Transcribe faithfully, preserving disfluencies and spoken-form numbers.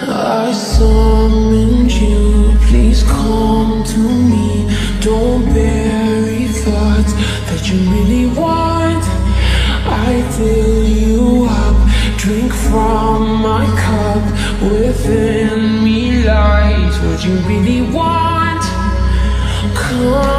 I summoned you, please come to me. Don't bury thoughts that you really want. I fill you up, drink from my cup. Within me lies what you really want. Come